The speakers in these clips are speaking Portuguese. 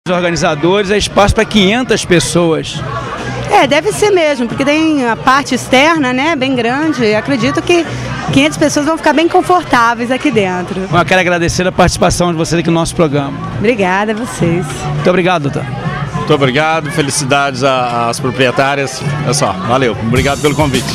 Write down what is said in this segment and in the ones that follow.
Os organizadores, é espaço para 500 pessoas. É, deve ser mesmo, porque tem a parte externa, né, bem grande, e acredito que 500 pessoas vão ficar bem confortáveis aqui dentro. Eu quero agradecer a participação de vocês aqui no nosso programa. Obrigada a vocês. Muito obrigado, doutor. Muito obrigado, felicidades às proprietárias. É só, valeu, obrigado pelo convite.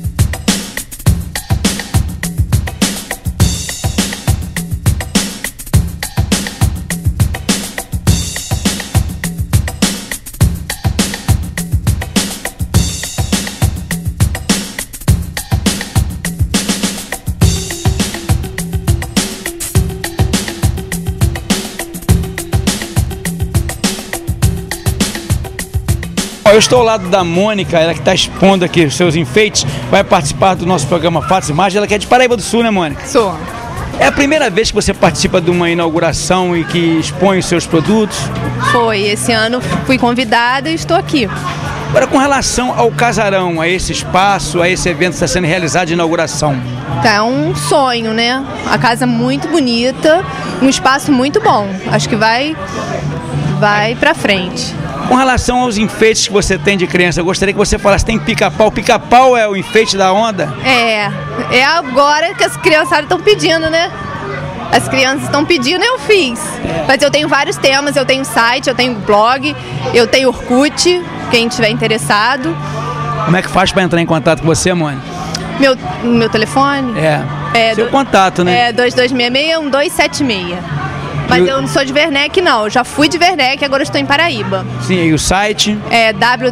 Eu estou ao lado da Mônica, ela que está expondo aqui os seus enfeites, vai participar do nosso programa Fatos e Imagens. Ela que é de Paraíba do Sul, né, Mônica? Sou. É a primeira vez que você participa de uma inauguração e que expõe os seus produtos? Foi, esse ano fui convidada e estou aqui. Agora, com relação ao casarão, a esse espaço, a esse evento que está sendo realizado de inauguração. Tá, é um sonho, né? A casa muito bonita, um espaço muito bom. Acho que vai pra frente. Com relação aos enfeites que você tem de criança, eu gostaria que você falasse, tem pica-pau. Pica-pau é o enfeite da onda? É agora que as criançadas estão pedindo, né? As crianças estão pedindo, eu fiz. Mas eu tenho vários temas, eu tenho site, eu tenho blog, eu tenho Orkut, quem estiver interessado. Como é que faz para entrar em contato com você, Mônica? Meu telefone? Seu contato, né? É 2266-1276. Mas eu não sou de Werneck, não. Eu já fui de Werneck, agora estou em Paraíba. Sim, e o site? É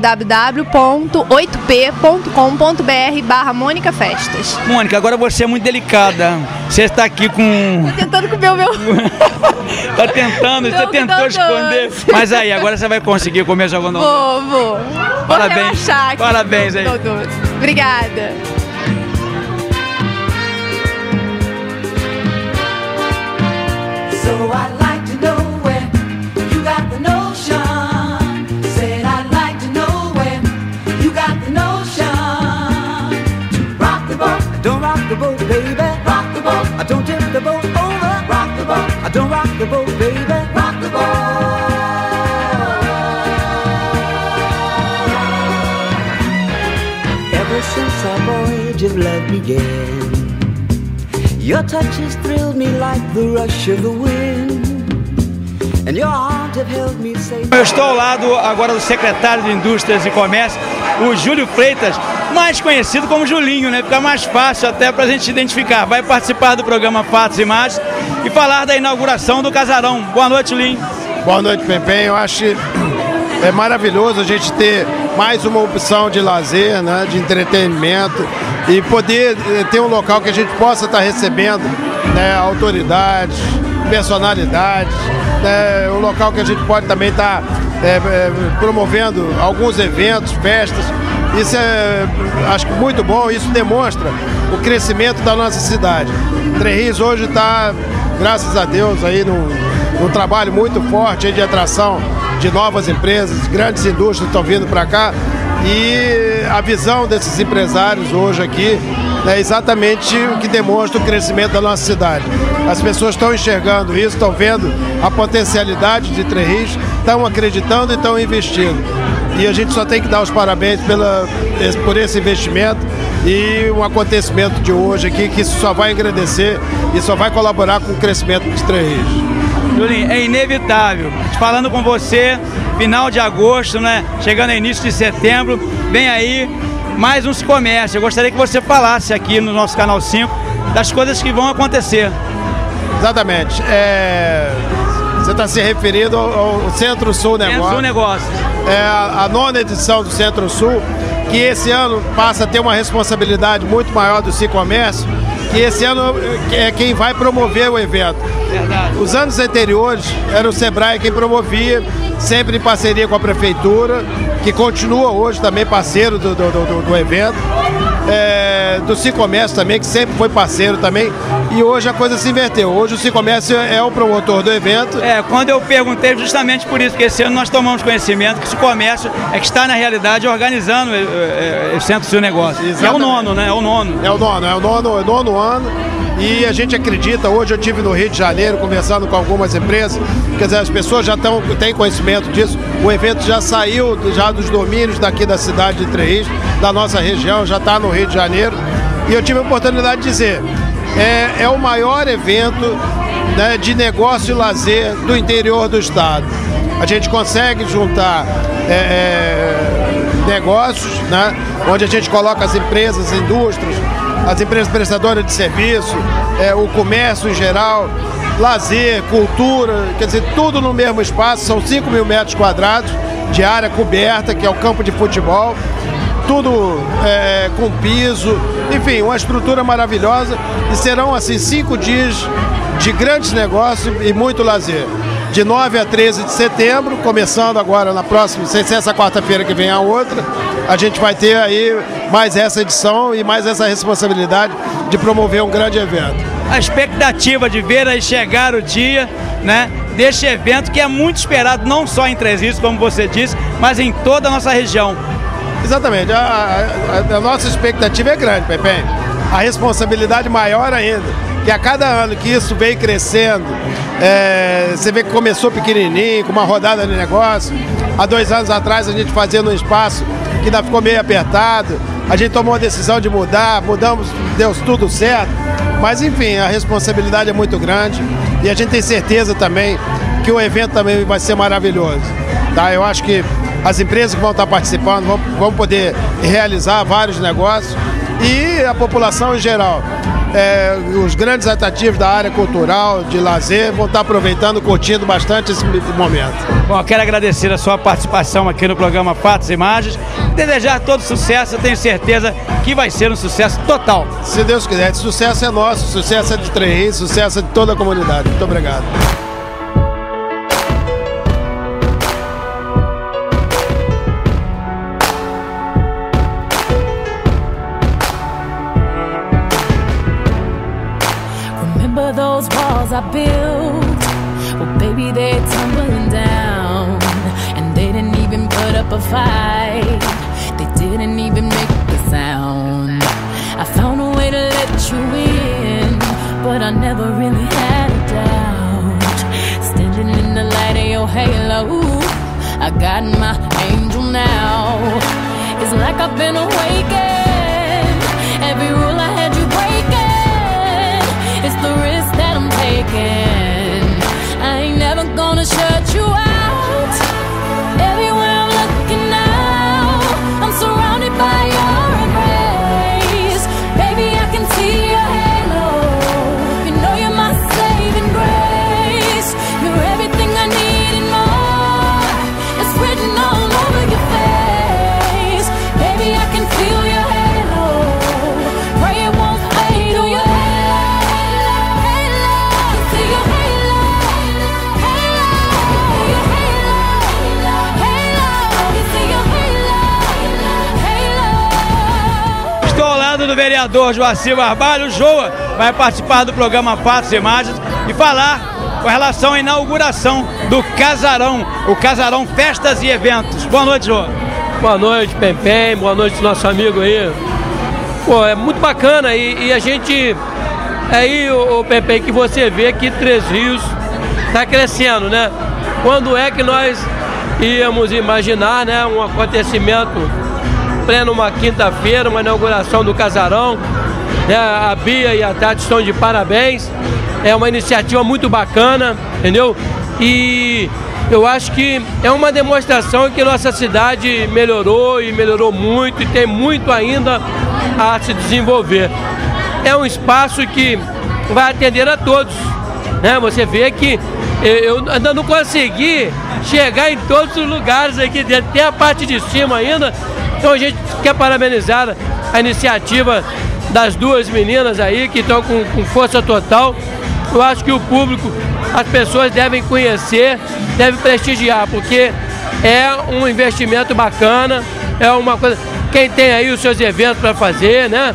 www.8p.com.br/Mônica Festas. Mônica, agora você é muito delicada. Você está aqui com... Tô tentando comer o meu... Tá tentando, você tentou esconder. Mas aí, agora você vai conseguir comer seu algodão. Vou. Parabéns. Parabéns aí. Obrigada. So I'd like to know where you got the notion. Said I'd like to know where you got the notion. Rock the boat, don't rock the boat, baby. Rock the boat, I don't tip the boat over. Rock the boat, I don't rock the boat, baby. Rock the boat. Ever since our voyage of love began, your touches thrilled me like the rush of the wind, and your arms have held me safe. Eu estou ao lado agora do secretário de Indústrias e Comércio, o Júlio Freitas, mais conhecido como Julinho, né? Fica mais fácil até para a gente identificar. Vai participar do programa Fatos e Imagens e falar da inauguração do casarão. Boa noite, Julinho. Boa noite, Pempem. Eu acho que é maravilhoso a gente ter mais uma opção de lazer, né, de entretenimento, e poder ter um local que a gente possa estar recebendo, né, autoridades, personalidades, né, um local que a gente pode também estar promovendo alguns eventos, festas. Isso acho que muito bom, isso demonstra o crescimento da nossa cidade. Três Rios hoje está, graças a Deus, aí num trabalho muito forte aí de atração de novas empresas, grandes indústrias estão vindo para cá, e a visão desses empresários hoje aqui é exatamente o que demonstra o crescimento da nossa cidade. As pessoas estão enxergando isso, estão vendo a potencialidade de Três Rios, estão acreditando e estão investindo. E a gente só tem que dar os parabéns por esse investimento e o acontecimento de hoje aqui, que isso só vai engrandecer e só vai colaborar com o crescimento de Três Rios. Julinho, é inevitável. Falando com você, final de agosto, né? Chegando a início de setembro, vem aí mais um comércio. Eu gostaria que você falasse aqui no nosso Canal 5 das coisas que vão acontecer. Exatamente. Você está se referindo ao Centro-Sul Negócios. Centro-Sul Negócios. É a 9ª edição do Centro-Sul, que esse ano passa a ter uma responsabilidade muito maior do Cicomércio, que esse ano é quem vai promover o evento. Verdade. Os anos anteriores era o Sebrae quem promovia, sempre em parceria com a Prefeitura, que continua hoje também parceiro do evento. Do Cicomércio também, que sempre foi parceiro também, e hoje a coisa se inverteu. Hoje o Cicomércio é o promotor do evento. Quando eu perguntei, justamente por isso, porque esse ano nós tomamos conhecimento que o Cicomércio é que está, na realidade, organizando o Centro-Sul Negócios. É o nono, né? É o nono. É o nono ano. E a gente acredita, hoje eu estive no Rio de Janeiro conversando com algumas empresas, quer dizer, as pessoas já têm conhecimento disso, o evento já saiu já dos domínios daqui da cidade de Três Rios, da nossa região, já está no Rio de Janeiro, e eu tive a oportunidade de dizer, é o maior evento, né, de negócio e lazer do interior do estado. A gente consegue juntar negócios, né, onde a gente coloca as empresas, as indústrias, as empresas prestadoras de serviço, o comércio em geral, lazer, cultura, quer dizer, tudo no mesmo espaço. São 5.000 metros quadrados de área coberta, que é o campo de futebol, tudo com piso, enfim, uma estrutura maravilhosa, e serão assim 5 dias de grandes negócios e muito lazer. De 9 a 13 de setembro, começando agora na próxima, não sei se essa quarta-feira que vem a outra, a gente vai ter aí mais essa edição e mais essa responsabilidade de promover um grande evento. A expectativa de ver aí chegar o dia, né, deste evento que é muito esperado, não só em Três Rios, como você disse, mas em toda a nossa região. Exatamente, a nossa expectativa é grande, Pepe. A responsabilidade maior ainda. Que a cada ano que isso vem crescendo, você vê que começou pequenininho, com uma rodada de negócio. Há 2 anos atrás a gente fazia num espaço que ainda ficou meio apertado. A gente tomou a decisão de mudamos, deu tudo certo. Mas enfim, a responsabilidade é muito grande e a gente tem certeza também que o evento também vai ser maravilhoso. Tá? Eu acho que as empresas que vão estar participando vão poder realizar vários negócios e a população em geral. Os grandes atrativos da área cultural, de lazer, vão estar aproveitando, curtindo bastante esse momento. Bom, eu quero agradecer a sua participação aqui no programa Fatos e Imagens, desejar todo sucesso, eu tenho certeza que vai ser um sucesso total. Se Deus quiser, esse sucesso é nosso, sucesso é de Três Rios, sucesso é de toda a comunidade. Muito obrigado. Those walls I built, well baby they're tumbling down, and they didn't even put up a fight, they didn't even make a sound. I found a way to let you in, but I never really had a doubt. Standing in the light of your halo, I got my angel now. It's like I've been awakened, every rule I had you breaking. It's the risk that I'm taking. I ain't never gonna shut you out. Everywhere I'm looking now, I'm surrounded by your embrace. Baby, I can see your halo. You know you're my saving grace. You're everything I need and more. It's written all over your face. Baby, I can feel your halo. Pray it won't fade on your halo. Do vereador Joacir Barbalho, o Joa vai participar do programa Fatos e Imagens e falar com relação à inauguração do Casarão, o Casarão Festas e Eventos. Boa noite, Joa. Boa noite, Pempem, boa noite, nosso amigo aí. Pô, é muito bacana e a gente, aí, o Pempem, que você vê que Três Rios está crescendo, né? Quando é que nós íamos imaginar, né, um acontecimento pleno uma quinta-feira, uma inauguração do Casarão, né? A Bia e a Tati estão de parabéns, é uma iniciativa muito bacana, entendeu? E eu acho que é uma demonstração que nossa cidade melhorou e melhorou muito e tem muito ainda a se desenvolver. É um espaço que vai atender a todos, né? Você vê que eu ainda não consegui chegar em todos os lugares aqui dentro, tem a parte de cima ainda. Então a gente quer parabenizar a iniciativa das duas meninas aí que estão com força total. Eu acho que o público, as pessoas devem conhecer, devem prestigiar, porque é um investimento bacana, é uma coisa. Quem tem aí os seus eventos para fazer, né?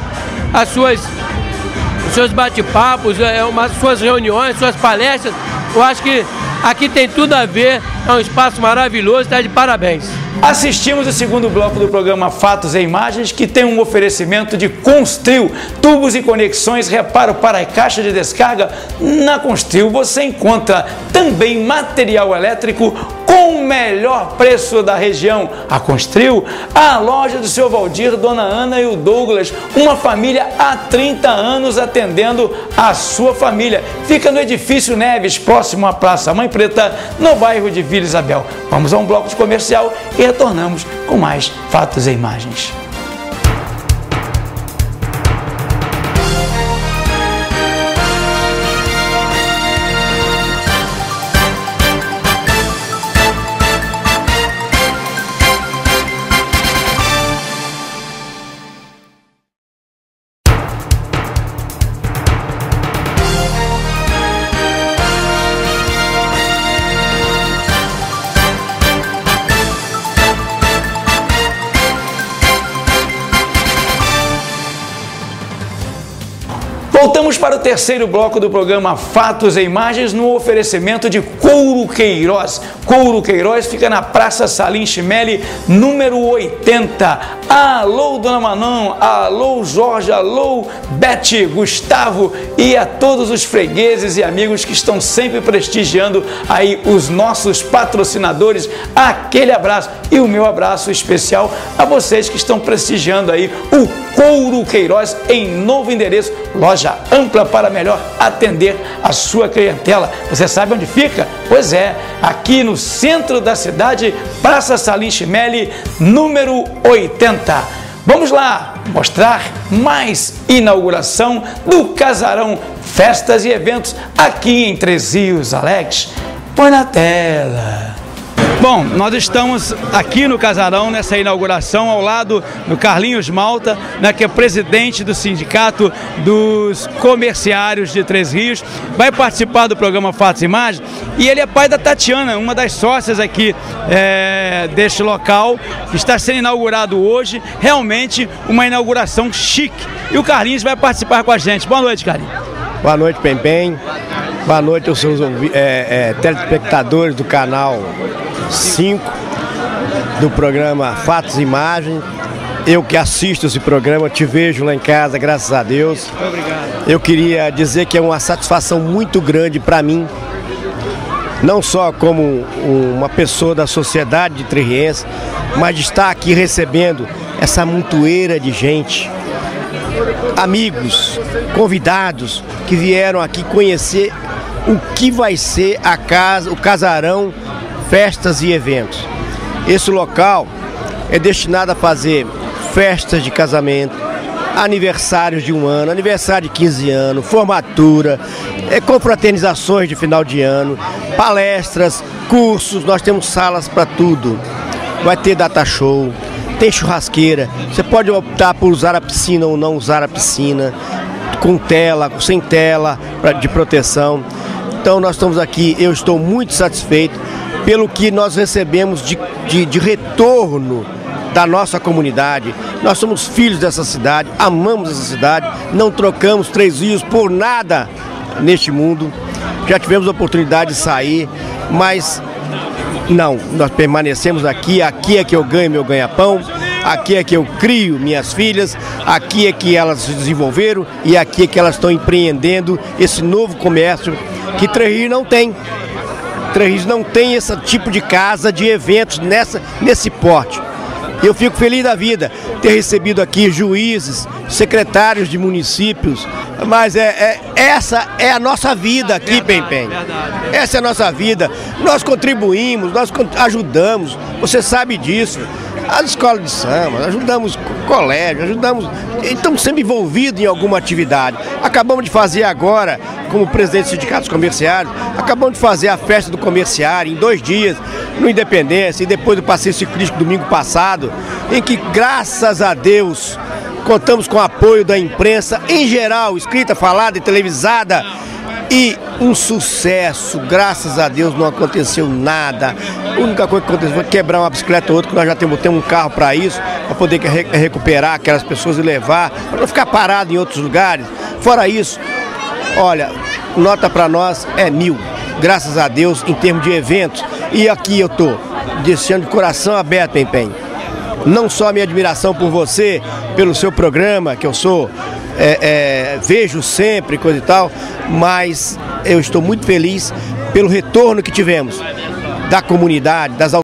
Os seus bate-papos, suas reuniões, suas palestras, eu acho que aqui tem tudo a ver, é um espaço maravilhoso, está de parabéns. Assistimos o segundo bloco do programa Fatos e Imagens, que tem um oferecimento de Constril, tubos e conexões, reparo para a caixa de descarga. Na Constril você encontra também material elétrico com o melhor preço da região. A Constril, a loja do seu Valdir, Dona Ana e o Douglas, uma família há 30 anos atendendo a sua família. Fica no Edifício Neves, próximo à Praça Mãe Preta, no bairro de Vila Isabel. Vamos a um bloco de comercial e retornamos com mais Fatos e Imagens. Voltamos para o terceiro bloco do programa Fatos e Imagens no oferecimento de Couro Queiroz. Couro Queiroz fica na Praça Salim Chimelli, número 80. Alô, Dona Manon, alô, Jorge, alô, Bete, Gustavo e a todos os fregueses e amigos que estão sempre prestigiando aí os nossos patrocinadores. Aquele abraço e o meu abraço especial a vocês que estão prestigiando aí o Couro Queiroz em novo endereço, loja ampla para melhor atender a sua clientela. Você sabe onde fica? Pois é, aqui no centro da cidade, Praça Salim Chimelli, número 80. Vamos lá mostrar mais inauguração do Casarão Festas e Eventos aqui em Três Rios, Alex. Põe na tela. Bom, nós estamos aqui no Casarão, nessa inauguração, ao lado do Carlinhos Malta, né, que é presidente do Sindicato dos Comerciários de Três Rios, vai participar do programa Fatos e Imagens, e ele é pai da Tatiana, uma das sócias aqui deste local, que está sendo inaugurado hoje, realmente uma inauguração chique, e o Carlinhos vai participar com a gente. Boa noite, Carlinhos. Boa noite, Pempem. Boa noite aos seus telespectadores do canal 5 do programa Fatos e Imagens. Eu que assisto esse programa, te vejo lá em casa, graças a Deus. Obrigado. Eu queria dizer que é uma satisfação muito grande para mim, não só como uma pessoa da sociedade de Três, mas de estar aqui recebendo essa montoeira de gente, amigos, convidados que vieram aqui conhecer o que vai ser a casa, o Casarão Festas e Eventos. Esse local é destinado a fazer festas de casamento, aniversários de 1 ano, aniversário de 15 anos, formatura, confraternizações de final de ano, palestras, cursos, nós temos salas para tudo. Vai ter data show, tem churrasqueira, você pode optar por usar a piscina ou não usar a piscina, com tela, sem tela de proteção. Então nós estamos aqui, eu estou muito satisfeito pelo que nós recebemos de retorno da nossa comunidade. Nós somos filhos dessa cidade, amamos essa cidade, não trocamos Três Rios por nada neste mundo. Já tivemos a oportunidade de sair, mas não, nós permanecemos aqui. Aqui é que eu ganho meu ganha-pão, aqui é que eu crio minhas filhas, aqui é que elas se desenvolveram e aqui é que elas estão empreendendo esse novo comércio que Três Rios não tem. Três Rios não tem esse tipo de casa, de eventos nesse porte. Eu fico feliz da vida ter recebido aqui juízes, secretários de municípios, mas essa é a nossa vida aqui, Pempem. Essa é a nossa vida. Nós contribuímos, nós ajudamos, você sabe disso. As escolas de samba, ajudamos o colégio, estamos sempre envolvidos em alguma atividade. Acabamos de fazer agora, como presidente do Sindicato dos Comerciários, acabamos de fazer a festa do comerciário em 2 dias, no Independência, e depois do passeio ciclístico domingo passado, em que, graças a Deus, contamos com o apoio da imprensa, em geral, escrita, falada e televisada, e um sucesso, graças a Deus não aconteceu nada. A única coisa que aconteceu foi quebrar uma bicicleta ou outra, que nós já temos um carro para isso, para poder recuperar aquelas pessoas e levar, para não ficar parado em outros lugares. Fora isso, olha, nota para nós é 1000, graças a Deus, em termos de eventos. E aqui eu estou desse ano de coração aberto, Pempenho. Não só a minha admiração por você, pelo seu programa, que eu sou, vejo sempre, coisa e tal, mas eu estou muito feliz pelo retorno que tivemos da comunidade, das autoridades.